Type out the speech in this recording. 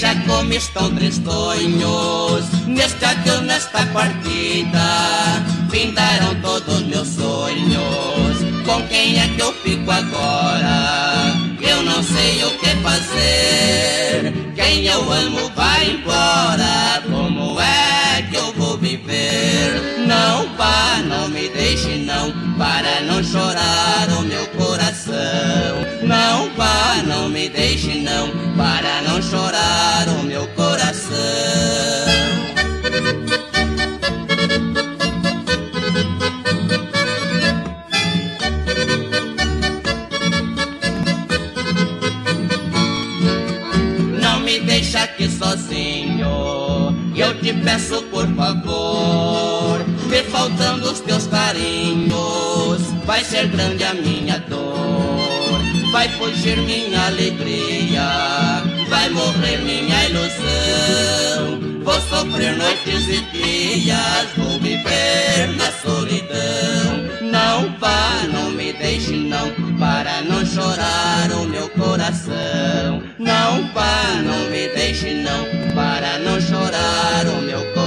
Olha como estão tristonhos neste adeus, nesta partida. Findaram todos meus sonhos. Com quem é que eu fico agora? Eu não sei o que fazer. Quem eu amo vai embora. Como é que eu vou viver? Não vá, não me deixe não, para não chorar o meu coração. Não vá, não me deixe não, para não chorar o meu coração. Não me deixa aqui sozinho, eu te peço por favor. Me faltando os teus carinhos, vai ser grande a minha dor. Vai fugir minha alegria, vai morrer minha ilusão. Vou sofrer noites e dias, vou viver na solidão. Não vá, não me deixe não, para não chorar o meu coração. Não vá, não me deixe não, para não chorar o meu coração.